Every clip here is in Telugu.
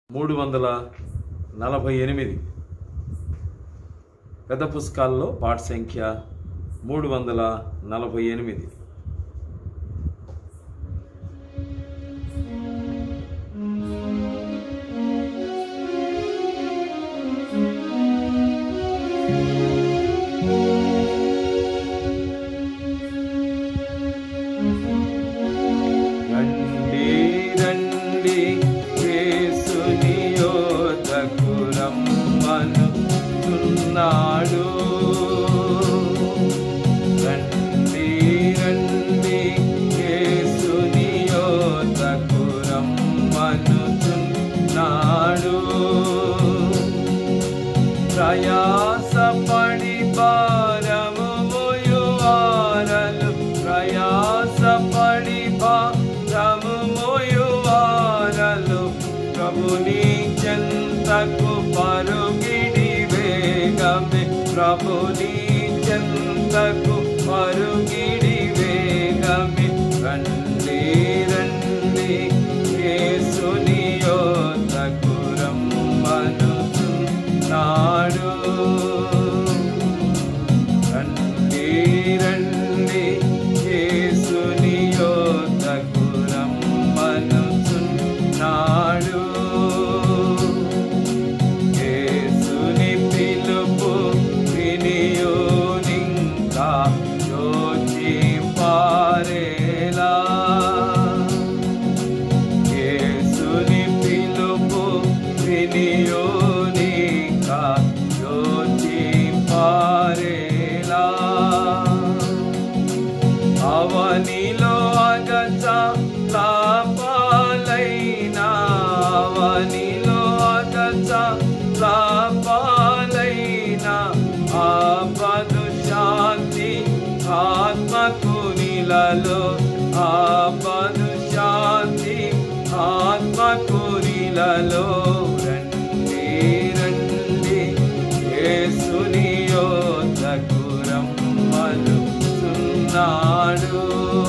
348 పెద్ద పుస్తకాల్లో పాఠ సంఖ్య 348. ప్రయాసపడి భారము మోయువారలు ప్రభుని చెంతకు పరుగిడి వేగమే ప్రభుని చెంతకు పరుగిడి వేగమే రండి రండి యేసుని యొద్దకు రమ్మనుచున్నాడు. రండి రండి యేసుని యొద్దకు రమ్మనుచున్నాడు. యేసుని పిలుపు వినియునింకా యోచిపారేలా. యేసుని పిలుపు వినియునింకా యోచిపారేలా. అవనిలో అగచ లాపాలైనా అవనిలో అగచ లాపాలైనా ఆపదు శాంతి ఆత్మకు నిలలో ఆపదు శాంతి ఆత్మకు నిలలో. రండి రండి యేసుని యొద్దకు రమ్మనుచున్నాడు.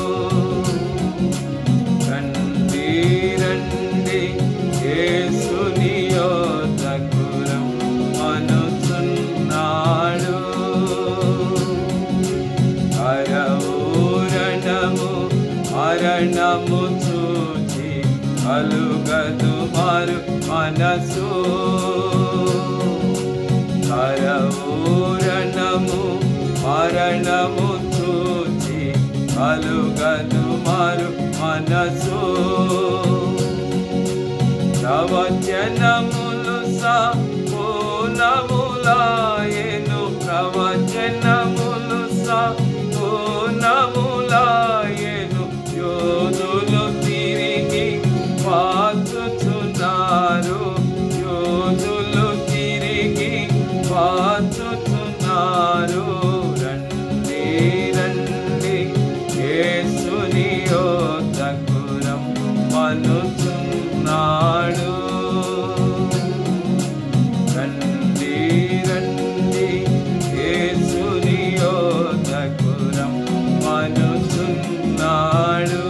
రండి రండి యేసుని యొద్దకు రమ్మనుచున్నాడు. మరణము చూచి కలుగదు మారు మనసు. మరణము చూచి కలుగదు మారు మనసు. ప్రవచనములు సంపూర్ణములాయెను ప్రవచనములు సంపూర్ణములాయెను. యోధులు తిరిగి వాచుచున్నారు యోధులు తిరిగి వాచుచున్నారు. రండి రండి యేసుని యొద్దకు రమ్మనుచున్నాడు. రండి రండి యేసుని యొద్దకు రమ్మనుచున్నాడు.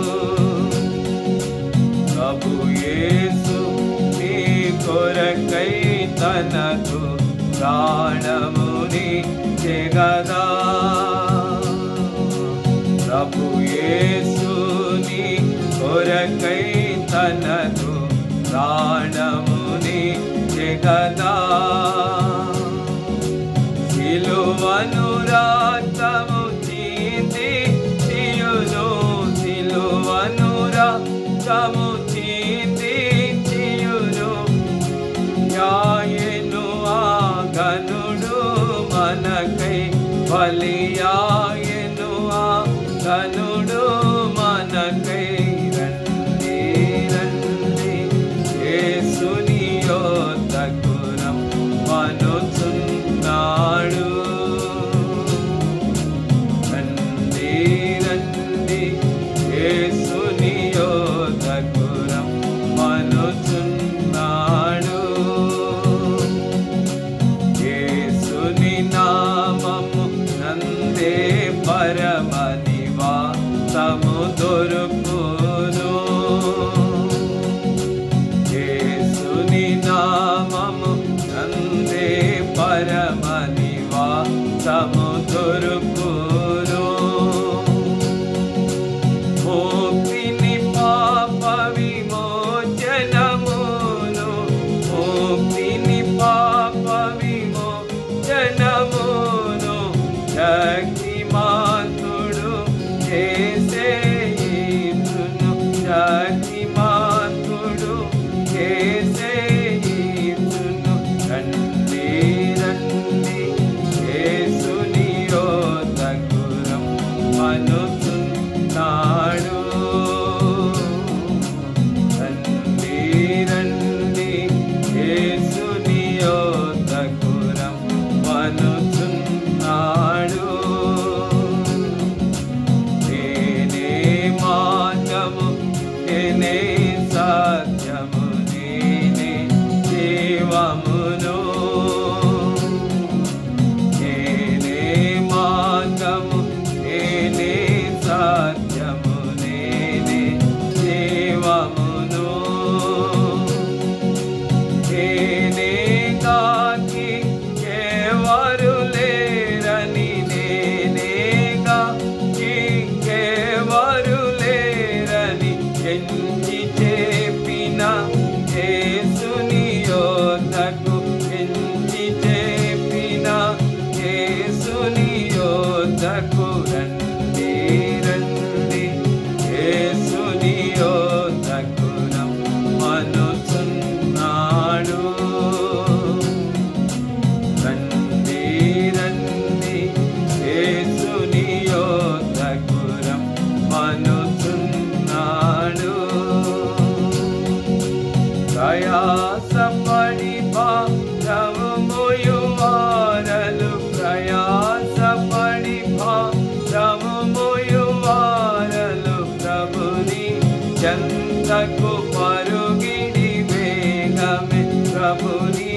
ప్రభు యేసు నీ కొరకై తనకు ప్రాణముని చెగదా. ప్రభు యేసు నీ కొరకై తనకు ప్రాణముని చెగదా. సిలువను రక్తము చింది చియును సిలువను రక్తము చింది చియును. యాయెను ఆ ఘనుడు మనకై బలియాయెను ఆ ఘనుడు మనకై. రండి రండి యేసుని యొద్దకు రమ్మనుచున్నాడు. రండి రండి యేసుని యొద్దకు రమ్మనుచున్నాడు. యేసుని నామము నందే పరమ నివాసము దొరుకును. యేసుని చేసేయును రండి రండి యేసుని యొద్దకు రమ్మనుచున్నాడు రండి రండి యేసుని యొద్దకు రమ్మనుచున్నాడు నేనే మార్గము నేనే సత్యము నేనే జీవమును నేనే మార్గము నేనే సత్యము నేనే జీవమును నేనే కాకి ఎవరు లేరని నేనే కాకి ఎవరు లేరని ఎంచి చెప్పిన యేసుని యొద్దకు ఎంచి చెప్పిన యేసుని యొద్దకు రండి రండి యేసుని యొద్దకు రమ్మనుచున్నాడు రండి రండి యేసుని యొద్దకు రమ్మనుచున్నాడు ప్రయాసపడి భారము మోయువారలు ప్రయాసపడి భారము మోయువారలు ప్రభుని చెంతకు పరుగిడి వేగమే ప్రభుని